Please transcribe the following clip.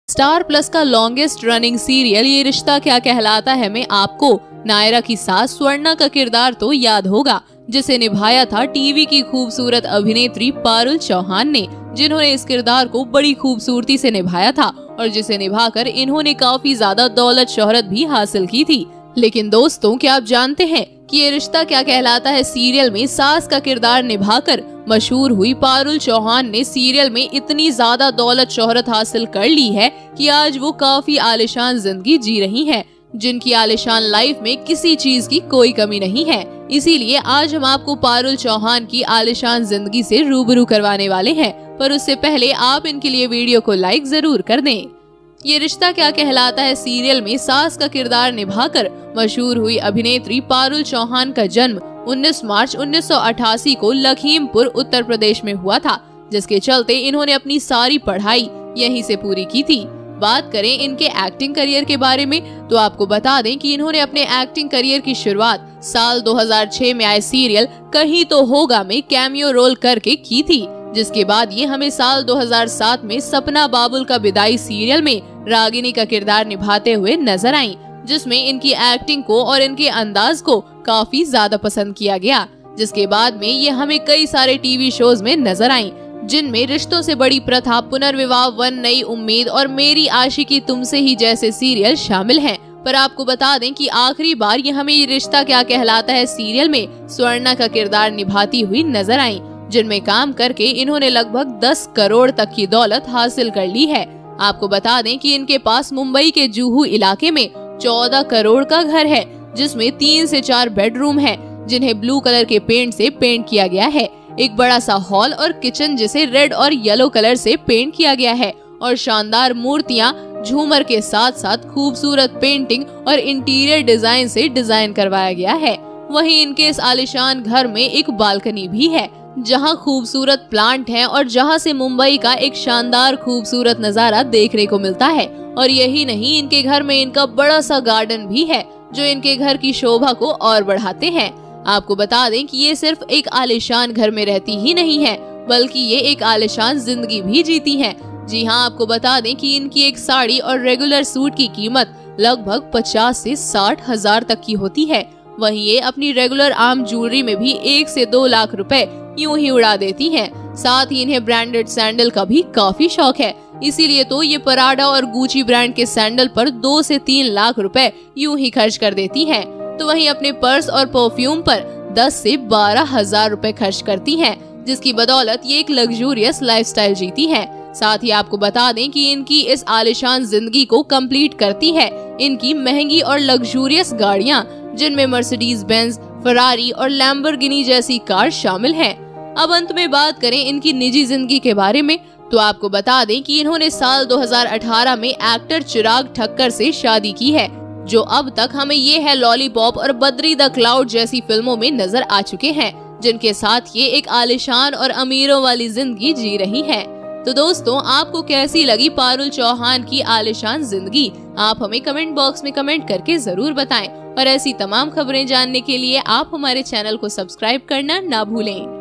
Star Plus का longest running serial ये रिश्ता क्या कहलाता है में आपको नायरा की सास स्वर्णा का किरदार तो याद होगा, जिसे निभाया था टीवी की खूबसूरत अभिनेत्री पारुल चौहान ने, जिन्होंने इस किरदार को बड़ी खूबसूरती से निभाया था और जिसे निभाकर इन्होंने काफी ज्यादा दौलत शोहरत भी हासिल की थी। लेकिन दोस्तों, क्या आप जानते हैं कि ये रिश्ता क्या कहलाता है सीरियल में सास का किरदार निभाकर मशहूर हुई पारुल चौहान ने सीरियल में इतनी ज्यादा दौलत शोहरत हासिल कर ली है कि आज वो काफी आलिशान जिंदगी जी रही हैं, जिनकी आलिशान लाइफ में किसी चीज की कोई कमी नहीं है। इसीलिए आज हम आपको पारुल चौहान की आलिशान जिंदगी से रूबरू करवाने वाले हैं, पर उससे पहले आप इनके लिए वीडियो को लाइक जरूर कर दें। ये रिश्ता क्या कहलाता है सीरियल में सास का किरदार निभाकर मशहूर हुई अभिनेत्री पारुल चौहान का जन्म 19 मार्च 1988 को लखीमपुर उत्तर प्रदेश में हुआ था, जिसके चलते इन्होंने अपनी सारी पढ़ाई यहीं से पूरी की थी। बात करें इनके एक्टिंग करियर के बारे में तो आपको बता दें कि इन्होंने अपने एक्टिंग करियर की शुरुआत साल 2006 में आए सीरियल कहीं तो होगा में कैमियो रोल करके की थी, जिसके बाद ये हमें साल 2007 में सपना बाबुल का विदाई सीरियल में रागिनी का किरदार निभाते हुए नजर आईं, जिसमें इनकी एक्टिंग को और इनके अंदाज को काफी ज्यादा पसंद किया गया। जिसके बाद में ये हमें कई सारे टीवी शोज में नजर आईं, जिनमें रिश्तों से बड़ी प्रथा, पुनर्विवाह, वन नई उम्मीद और मेरी आशिकी तुमसे ही जैसे सीरियल शामिल हैं। पर आपको बता दें कि आखिरी बार ये हमें ये रिश्ता क्या कहलाता है सीरियल में स्वर्णा का किरदार निभाती हुई नजर आईं, जिनमें काम करके इन्होंने लगभग 10 करोड़ तक की दौलत हासिल कर ली है। आपको बता दें कि इनके पास मुंबई के जुहू इलाके में 14 करोड़ का घर है, जिसमें 3 से 4 बेडरूम हैं, जिन्हें ब्लू कलर के पेंट से पेंट किया गया है। एक बड़ा सा हॉल और किचन जिसे रेड और येलो कलर से पेंट किया गया है और शानदार मूर्तियां, झूमर के साथ साथ खूबसूरत पेंटिंग और इंटीरियर डिजाइन से डिजाइन करवाया गया है। वहीं इनके इस आलिशान घर में एक बालकनी भी है, जहां खूबसूरत प्लांट हैं और जहां से मुंबई का एक शानदार खूबसूरत नजारा देखने को मिलता है। और यही नहीं, इनके घर में इनका बड़ा सा गार्डन भी है, जो इनके घर की शोभा को और बढ़ाते हैं। आपको बता दें कि ये सिर्फ एक आलिशान घर में रहती ही नहीं है, बल्कि ये एक आलिशान जिंदगी भी जीती हैं। जी हाँ, आपको बता दें कि इनकी एक साड़ी और रेगुलर सूट की कीमत लगभग 50 से 60 हजार तक की होती है। वहीं ये अपनी रेगुलर आम ज्वेलरी में भी 1 से 2 लाख रुपए यूं ही उड़ा देती हैं। साथ ही इन्हें ब्रांडेड सैंडल का भी काफी शौक है, इसीलिए तो ये पराडा और गुची ब्रांड के सैंडल पर 2 से 3 लाख रुपए यूं ही खर्च कर देती हैं। तो वहीं अपने पर्स और परफ्यूम पर 10 से 12 हजार रुपए खर्च करती हैं, जिसकी बदौलत ये एक लग्जूरियस लाइफस्टाइल जीती हैं। साथ ही आपको बता दें कि इनकी इस आलिशान जिंदगी को कंप्लीट करती है इनकी महंगी और लग्जूरियस गाड़ियां, जिनमें मर्सिडीज बेंज, फरारी और लैम्बोर्गिनी जैसी कार शामिल हैं। अब अंत में बात करें इनकी निजी जिंदगी के बारे में तो आपको बता दें कि इन्होंने साल 2018 में एक्टर चिराग ठक्कर से शादी की है, जो अब तक हमें ये है लॉलीपॉप और बद्री द क्लाउड जैसी फिल्मों में नजर आ चुके हैं, जिनके साथ ये एक आलिशान और अमीरों वाली जिंदगी जी रही हैं। तो दोस्तों, आपको कैसी लगी पारुल चौहान की आलिशान जिंदगी? आप हमें कमेंट बॉक्स में कमेंट करके जरूर बताएं और ऐसी तमाम खबरें जानने के लिए आप हमारे चैनल को सब्सक्राइब करना ना भूलें।